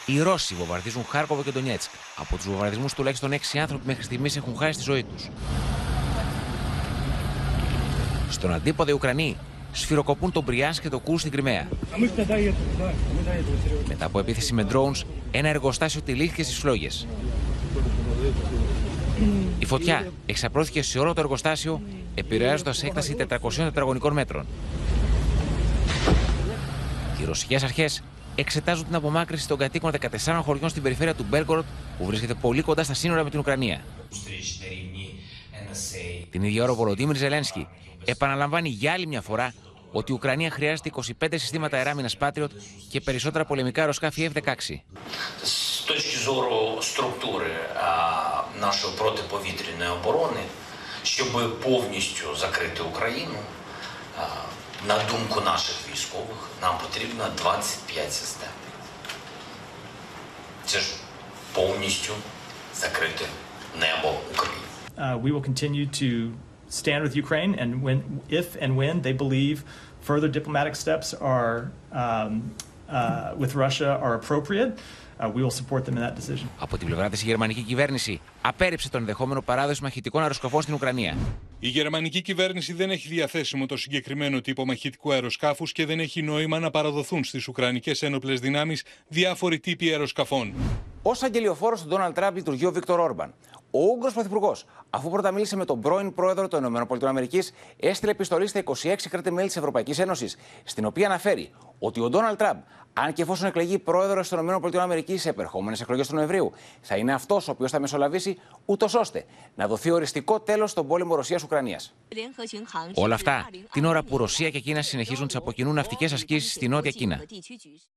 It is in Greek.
Οι Ρώσοι βομβαρδίζουν Χάρκοβο και Ντονιέτσκ. Από τους βομβαρδισμούς τουλάχιστον 6 άνθρωποι μέχρι στιγμής έχουν χάσει τη ζωή τους. Στον αντίποδα οι Ουκρανοί σφυροκοπούν τον Μπριάνσκ και το Κούρσκ στην Κριμαία. Μετά από επίθεση με drones, ένα εργοστάσιο τυλίχθηκε στις φλόγες. Η φωτιά εξαπλώθηκε σε όλο το εργοστάσιο, επηρεάζοντας έκταση 400 τετραγωνικών μέτρων. Οι ρωσικές αρχές εξετάζουν την απομάκρυνση των κατοίκων 14 χωριών στην περιφέρεια του Μπέλγκοροντ, που βρίσκεται πολύ κοντά στα σύνορα με την Ουκρανία. Την ίδια ώρα ο Βολοντίμιρ Ζελένσκι επαναλαμβάνει για άλλη μια φορά ότι η Ουκρανία χρειάζεται 25 συστήματα αεράμινας Patriot και περισσότερα πολεμικά αεροσκάφη F-16. З точки зору структури нашої протиповітряної оборони, щоб повністю закрити Україну, на думку наших військових, нам потрібно 25 систем. Це ж повністю закрите небо України. We will continue to stand with Ukraine, and if and when they believe further diplomatic steps are with Russia are appropriate, we will support them in that decision. Από την πλευρά της, η γερμανική κυβέρνηση απέρριψε τον ενδεχόμενο παράδοση μαχητικών αεροσκαφών στην Ουκρανία. Η γερμανική κυβέρνηση δεν έχει διαθέσιμο το συγκεκριμένο τύπο μαχητικού αεροσκάφους και δεν έχει νόημα να παραδοθούν στις Ουκρανικές ένοπλες δυνάμεις διάφοροι τύποι αεροσκαφών. Ως αγγελιοφόρος του Ντόναλντ Τραμπ λειτουργεί ο Βίκτορ Όρμπαν. Ο Ούγγρος πρωθυπουργός, αφού πρώτα μίλησε με τον πρώην πρόεδρο των ΗΠΑ, έστειλε επιστολή στα 26 κράτη-μέλη της Ευρωπαϊκής Ένωσης, στην οποία αναφέρει ότι ο Ντόναλντ Τραμπ, αν και εφόσον εκλεγεί πρόεδρος των ΗΠΑ σε επερχόμενες εκλογές του Νοεμβρίου, θα είναι αυτός ο οποίος θα μεσολαβήσει, ούτως ώστε να δοθεί οριστικό τέλος στον πόλεμο Ρωσίας-Ουκρανίας. Όλα αυτά την ώρα που Ρωσία και Κίνα συνεχίζουν τις από κοινού ναυτικές ασκήσεις στη Νότια Κίνα.